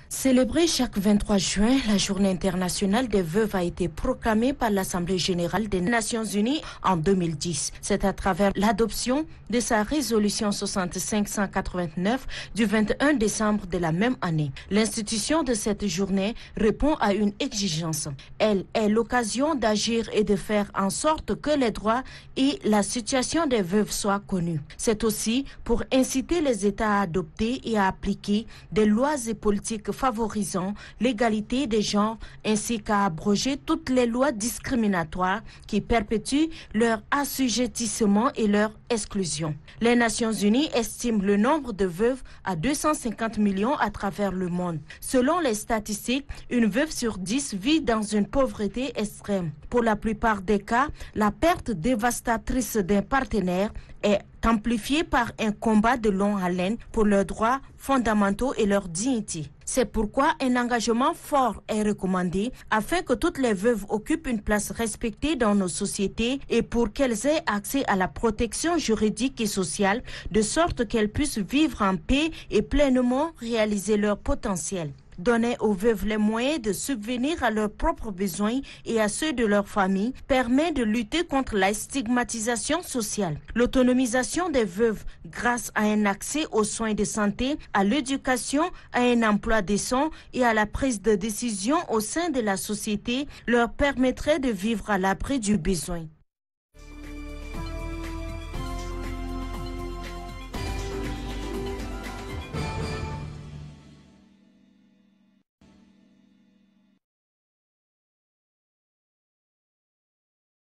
Célébrée chaque 23 juin, la Journée internationale des veuves a été proclamée par l'Assemblée générale des Nations unies en 2010. C'est à travers l'adoption de sa résolution 6589 du 21 décembre de la même année. L'institution de cette journée répond à une exigence. Elle est l'occasion d'agir et de faire en sorte que les droits et la situation des veuves soient connus. C'est aussi pour inciter les États à adopter et à appliquer des lois et politiques favorisant l'égalité des genres ainsi qu'à abroger toutes les lois discriminatoires qui perpétuent leur assujettissement et leur exclusion. Les Nations unies estiment le nombre de veuves à 250 millions à travers le monde. Selon les statistiques, une veuve sur 10 vit dans une pauvreté extrême. Pour la plupart des cas, la perte dévastatrice d'un partenaire est amplifiée par un combat de longue haleine pour leurs droits fondamentaux et leur dignité. C'est pourquoi un engagement fort est recommandé afin que toutes les veuves occupent une place respectée dans nos sociétés et pour qu'elles aient accès à la protection juridique et sociale de sorte qu'elles puissent vivre en paix et pleinement réaliser leur potentiel. Donner aux veuves les moyens de subvenir à leurs propres besoins et à ceux de leur famille permet de lutter contre la stigmatisation sociale. L'autonomisation des veuves grâce à un accès aux soins de santé, à l'éducation, à un emploi décent et à la prise de décision au sein de la société leur permettrait de vivre à l'abri du besoin.